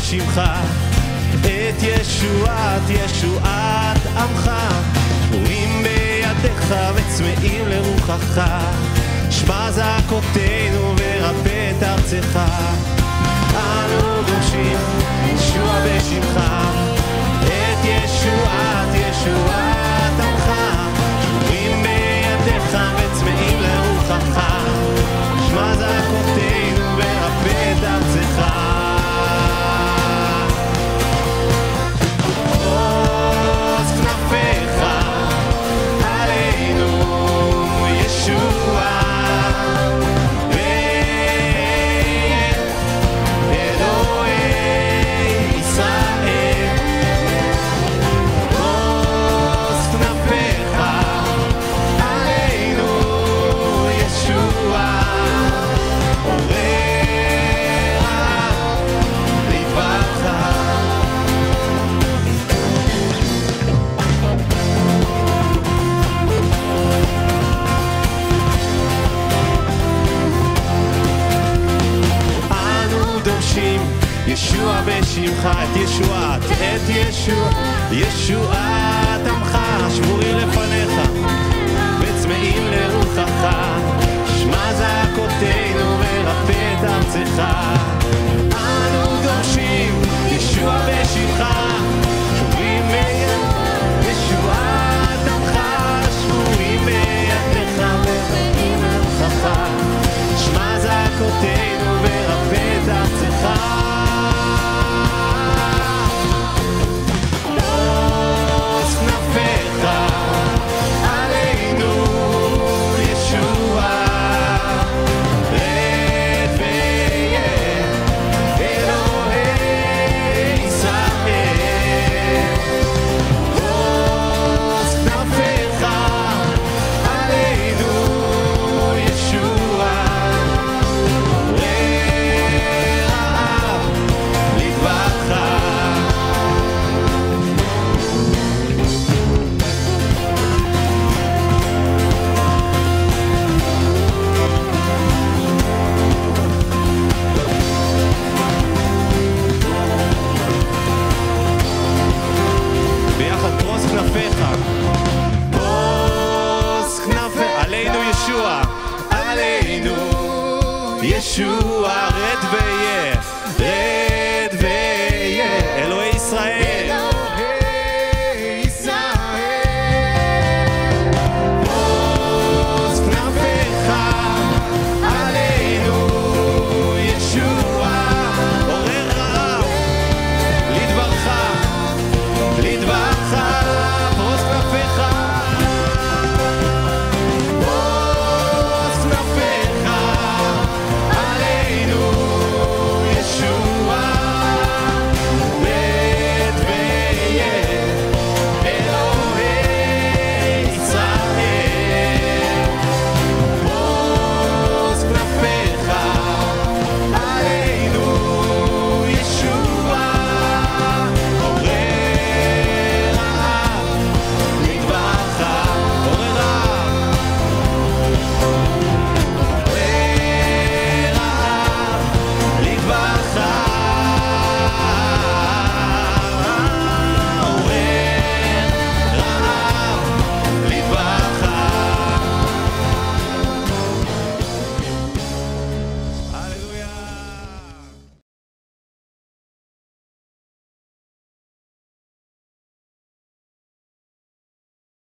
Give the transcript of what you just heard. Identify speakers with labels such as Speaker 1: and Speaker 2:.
Speaker 1: בשמך, את ישועת עמך, שבויים בידיך וצמאים לרוחך, שמע זעקותינו ורפא את ארצך. אנו דורשים ישוע בשמך, את ישועת עמך, שבויים בידיך וצמאים לרוחך, שמע זעקותינו ורפא את ארצך. ישוע בשמך, את ישועת עמך, שבויים לפניך וצמאים לרוחך, שמע זעקותינו ורפא את ארצך.